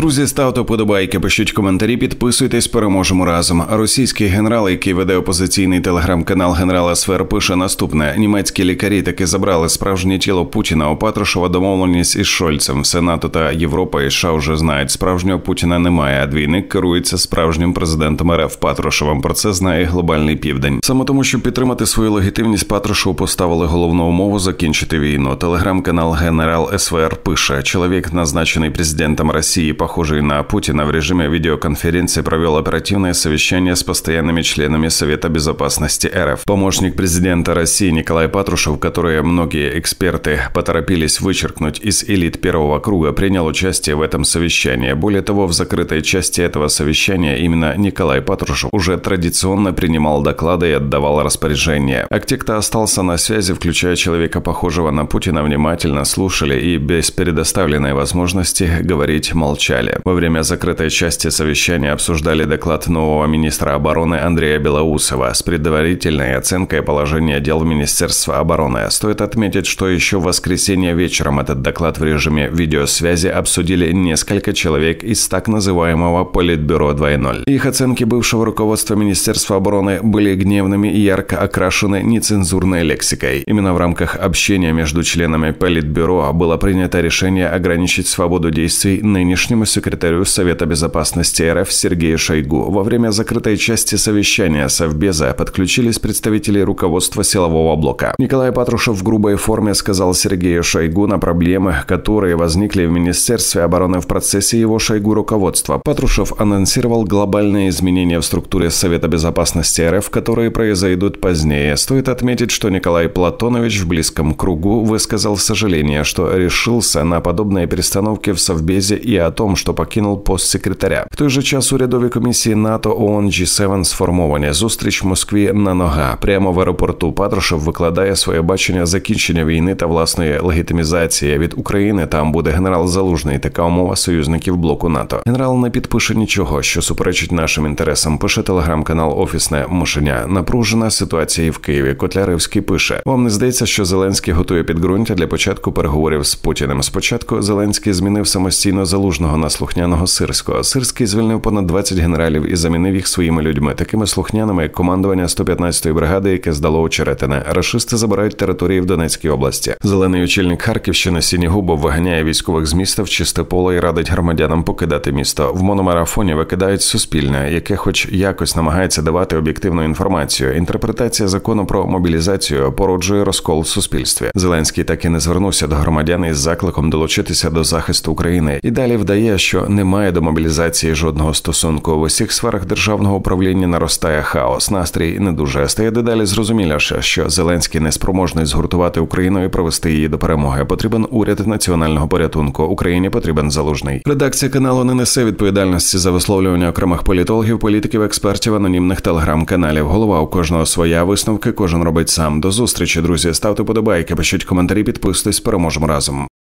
Друзі, ставте вподобайки, пишіть коментарі, підписуйтесь, переможемо разом. Російський генерал, який веде опозиційний телеграм-канал «Генерал СВР», пише наступне. Німецькі лікарі таки забрали справжнє тіло Путіна. У Патрушева домовленість із Шольцем. Все НАТО та Європа і США вже знають, справжнього Путіна немає, а двійник керується справжнім президентом РФ Патрушевим. Про це знає Глобальний Південь. Саме тому, щоб підтримати свою легітимність, Патрушеву поставили головну умову закінчити війну. Телеграм-канал «Генерал СВР» пише. Чоловік, назначений президентом Росії, похожий на Путина, в режиме видеоконференции провел оперативное совещание с постоянными членами Совета Безопасности РФ. Помощник президента России Николай Патрушев, который многие эксперты поторопились вычеркнуть из элит первого круга, принял участие в этом совещании. Более того, в закрытой части этого совещания именно Николай Патрушев уже традиционно принимал доклады и отдавал распоряжения. А те, кто остался на связи, включая человека, похожего на Путина, внимательно слушали и без предоставленной возможности говорить молчали. Во время закрытой части совещания обсуждали доклад нового министра обороны Андрея Белоусова с предварительной оценкой положения дел в Министерстве обороны. Стоит отметить, что еще в воскресенье вечером этот доклад в режиме видеосвязи обсудили несколько человек из так называемого Политбюро 2.0. Их оценки бывшего руководства Министерства обороны были гневными и ярко окрашены нецензурной лексикой. Именно в рамках общения между членами Политбюро было принято решение ограничить свободу действий нынешнему секретарю Совета Безопасности РФ Сергею Шойгу. Во время закрытой части совещания Совбеза подключились представители руководства силового блока. Николай Патрушев в грубой форме сказал Сергею Шойгу на проблемы, которые возникли в Министерстве обороны в процессе его Шойгу руководства. Патрушев анонсировал глобальные изменения в структуре Совета Безопасности РФ, которые произойдут позднее. Стоит отметить, что Николай Платонович в близком кругу высказал сожаление, что решился на подобные перестановки в Совбезе и о том, що покинув пост секретаря. В той же час урядові комісії НАТО, ООН, G7 сформовані. Зустріч в Москві на нога. Прямо в аеропорту Патрушев викладає своє бачення закінчення війни та власної легітимізації. Від України там буде генерал Залужний. Така умова союзників блоку НАТО. Генерал не підпише нічого, що суперечить нашим інтересам, пише телеграм-канал «Офісне мишеня». Напружена ситуація і в Києві. Котляревський пише. Вам не здається, що Зеленський готує підґрунтя для початку переговорів з Путіним? Спочатку Зеленський змінив самостійно Залужного на слухняного Сирського. Сирський звільнив понад 20 генералів і замінив їх своїми людьми, такими слухняними, як командування 115-ї бригади, яке здало Очеретине. Рашисти забирають території в Донецькій області. Зелений очільник Харківщини Сінігубов виганяє військових з міста в чисте поле і радить громадянам покидати місто. В мономарафоні викидають Суспільне, яке хоч якось намагається давати об'єктивну інформацію. Інтерпретація закону про мобілізацію породжує розкол в суспільстві. Зеленський так і не звернувся до громадян із закликом долучитися до захисту України. І далі вдає, що немає до мобілізації жодного стосунку. В усіх сферах державного управління наростає хаос. Настрій не дуже. Стає дедалі зрозуміліше, що Зеленський неспроможний згуртувати Україну і провести її до перемоги. Потрібен уряд національного порятунку. Україні потрібен Залужний. Редакція каналу не несе відповідальності за висловлювання окремих політологів, політиків, експертів, анонімних телеграм-каналів. Голова у кожного своя, висновки кожен робить сам. До зустрічі, друзі. Ставте подобайки, пишіть коментарі, підписуйтесь, переможемо разом.